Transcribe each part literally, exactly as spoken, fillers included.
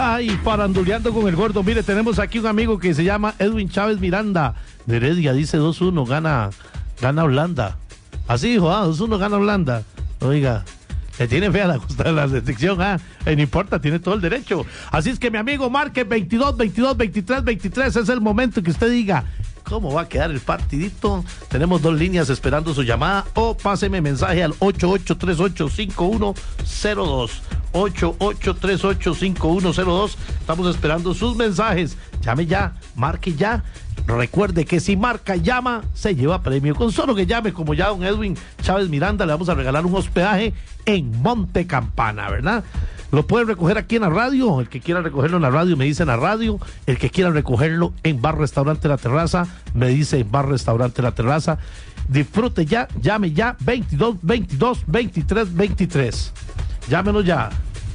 Ay, faranduleando con el gordo. Mire, tenemos aquí un amigo que se llama Edwin Chávez Miranda de Heredia. Dice dos uno, gana, gana Holanda. Así dijo, ah, dos uno gana Holanda. Oiga, le tiene fe a la, a la selección, ah, eh, no importa, tiene todo el derecho. Así es que mi amigo marque veintidós, veintidós, veintitrés, veintitrés. Es el momento que usted diga cómo va a quedar el partidito. Tenemos dos líneas esperando su llamada, o páseme mensaje al ocho ocho tres ocho cinco uno cero dos. ocho ocho tres ocho cinco uno cero dos. Estamos esperando sus mensajes. Llame ya, marque ya. Recuerde que si marca, llama, se lleva premio. Con solo que llame, como ya don Edwin Chávez Miranda, le vamos a regalar un hospedaje en Monte Campana, ¿verdad? Lo pueden recoger aquí en la radio. El que quiera recogerlo en la radio me dice en la radio. El que quiera recogerlo en Bar Restaurante La Terraza me dice en Bar Restaurante La Terraza. Disfrute ya, llame ya, veintidós, veintidós, veintitrés, veintitrés. Llámenos ya.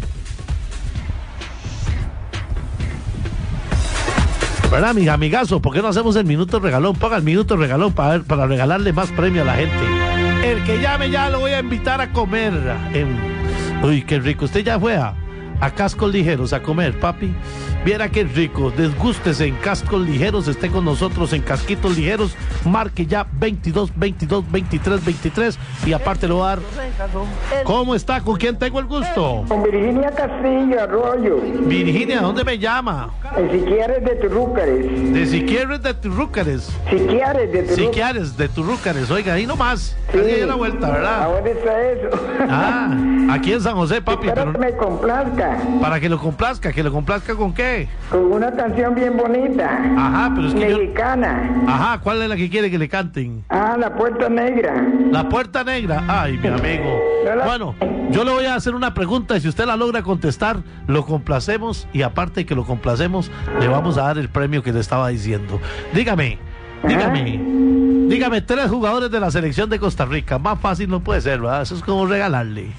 ¿Verdad, amiga, amigazo? ¿Por qué no hacemos el minuto regalón? Ponga el minuto regalón para, para regalarle más premio a la gente. El que llame ya lo voy a invitar a comer. En... Uy, qué rico. ¿Usted ya fue a, a Cascos Ligeros a comer, papi? Viera qué rico. Desgústese en Cascos Ligeros. Esté con nosotros en Casquitos Ligeros. Marque ya veintidós, veintidós, veintitrés, veintitrés. Y aparte lo va a dar. ¿Cómo está? ¿Con quién tengo el gusto? Con Virginia Castillo Arroyo. Virginia, ¿dónde me llama? En Siquieres de Turrúcares. De Siquieres de Turrúcares. Siquieres de Turrúcares. Siquieres de Turrúcares. Oiga, ahí nomás. Sí. Casi ahí a la vuelta, ¿verdad? Ahora está eso. Ah, aquí en San José, papi. Espero Pero que me complazca. para que lo complazca, ¿que lo complazca con qué? Con una canción bien bonita. Ajá, pero es que yo... Mexicana. Ajá, ¿cuál es la que quiere que le canten? Ah, La Puerta Negra. La Puerta Negra. Ay, mi amigo. Bueno, yo le voy a hacer una pregunta y si usted la logra contestar, lo complacemos y aparte de que lo complacemos, le vamos a dar el premio que le estaba diciendo. Dígame, dígame, dígame tres jugadores de la selección de Costa Rica. Más fácil no puede ser, ¿verdad? Eso es como regalarle.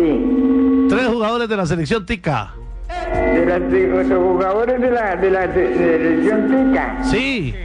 Sí. Tres jugadores de la selección tica. De, las, de los jugadores de la, de la de, de selección tica. Sí.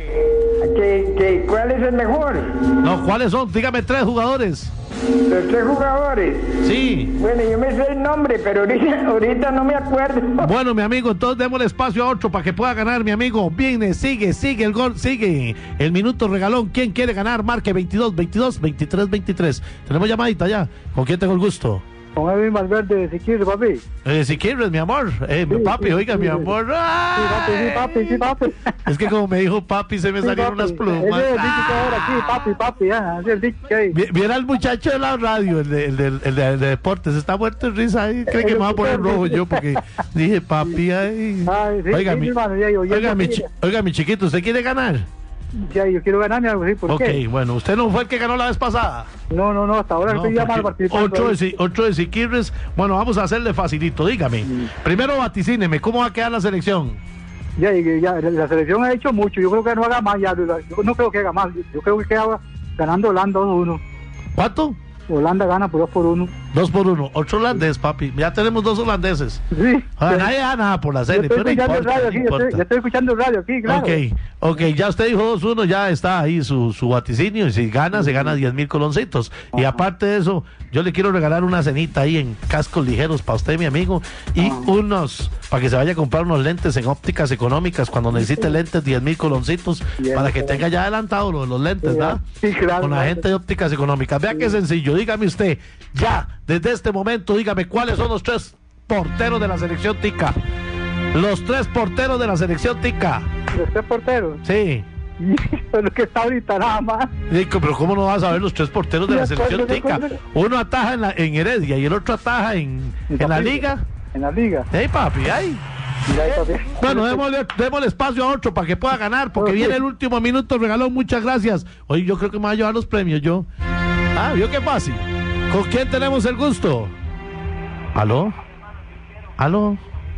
¿Qué, qué, ¿Cuál es el mejor? No, ¿cuáles son? Dígame tres jugadores. Los tres jugadores. Sí. Bueno, yo me sé el nombre, pero ahorita, ahorita no me acuerdo. Bueno, mi amigo, entonces démosle espacio a otro para que pueda ganar, mi amigo. Viene, sigue, sigue el gol, sigue el minuto regalón. ¿Quién quiere ganar? Marque veintidós, veintidós, veintitrés, veintitrés. Tenemos llamadita ya. ¿Con quién tengo el gusto? Con Edwin Valverde de Siquirres, papi. Eh, si quieres, mi amor. Eh, Sí, papi, sí, oiga, sí, mi sí. amor. Sí, ¡Ah! papi, sí, papi, sí, papi. Es que como me dijo papi, se me Sí, salieron papi. las plumas. Ese es el dicho que ¡Ah! ahora aquí, papi, papi, ya. Ese es el dicho que hay. Vi- Viera el muchacho de la radio, el de, el de, el de, el de deportes, está muerto en risa ahí. Cree que me va a poner rojo yo porque dije papi ahí. Ay, sí, Oiga, sí, mi, hermano, ya, yo- ya oiga, no mi, quiero. chi- oiga, mi chiquito, ¿usted quiere ganar? Ya, yo quiero ganarme algo así, ¿por Ok, qué? bueno, usted no fue el que ganó la vez pasada. No, no, no, hasta ahora No, estoy ya mal porque participando. ocho de, ahí. Si- ocho de Siquirres. Bueno, vamos a hacerle facilito, dígame. Primero vaticíneme, ¿cómo va a quedar la selección? Ya, ya, ya, la selección ha hecho mucho, yo creo que no haga más, ya, yo no creo que haga más, yo creo que queda ganando Holanda dos uno. ¿Cuánto? Holanda gana por dos por uno. Dos por uno. Otro holandés, papi. Ya tenemos dos holandeses. Sí. Ah, Sí. nadie da nada por la Yo serie, estoy pero no escuchando el importa, radio no aquí, yo estoy, importa. yo estoy escuchando el radio aquí, claro. Ok, ok, ya usted dijo dos uno, ya está ahí su, su vaticinio, y si gana, se gana diez mil coloncitos. Y aparte de eso, yo le quiero regalar una cenita ahí en Cascos Ligeros para usted, mi amigo, y unos, para que se vaya a comprar unos lentes en ópticas económicas, cuando necesite lentes, diez mil coloncitos, Bien, para que bien. tenga ya adelantado lo de los lentes, Sí, ¿verdad? sí, claro, Con la claro. gente de ópticas económicas. Vea qué sencillo, dígame usted, ya, desde este momento, dígame cuáles son los tres porteros de la selección tica. Los tres porteros de la selección tica. Los tres porteros. Sí. Es lo que está ahorita nada más. Dico, pero ¿cómo no vas a ver los tres porteros de De la selección acuerdo, de tica? acuerdo. Uno ataja en, la, en Heredia y el otro ataja en, en la liga. En la liga. ¡Ey, papi! ¡Ay! Mira ahí, papi. Bueno, démosle, démosle espacio a otro para que pueda ganar, porque Ok. viene el último minuto, regalón, muchas gracias. Oye, yo creo que me va a llevar los premios, yo. Ah, ¿vio qué fácil? ¿Con quién tenemos el gusto? ¿Aló? ¿Aló?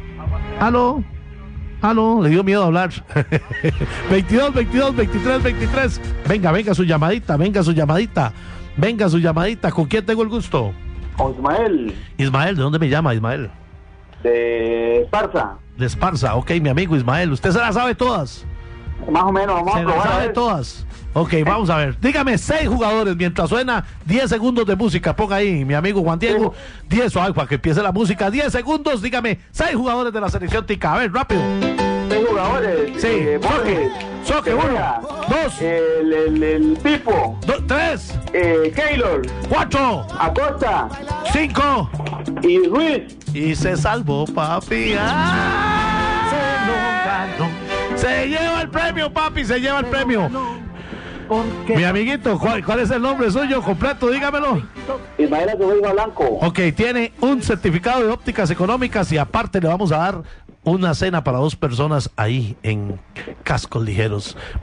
¿Aló? ¿Aló? Le dio miedo hablar. veintidós, veintidós, veintitrés, veintitrés. Venga, venga su llamadita, venga su llamadita. Venga su llamadita. ¿Con quién tengo el gusto? Con Ismael, Ismael, ¿de dónde me llama Ismael? de Esparza. De Esparza, ok, mi amigo Ismael. ¿Usted se las sabe todas? Más o menos, vamos Se a las probar. a sabe ver. todas. Ok, vamos a ver. Dígame seis jugadores mientras suena diez segundos de música. Ponga ahí, mi amigo Juan Diego. diez, ay, para que empiece la música. diez segundos, dígame seis jugadores de la selección tica. A ver, rápido. Seis jugadores. Sí, eh, Soque. Borges, Soque, uno, Herrera, dos, El, el, el Pipo. do- tres, Eh, Keylor. cuatro, Acosta. cinco. Y Ruiz. Y se salvó, papi. ¡Ah! Se lo ganó. Se lleva el premio, papi, se lleva el premio. Mi amiguito, ¿cuál, cuál es el nombre suyo completo? Dígamelo. Ismael Azubeira Blanco. Ok, tiene un certificado de ópticas económicas y aparte le vamos a dar una cena para dos personas ahí en Cascos Ligeros.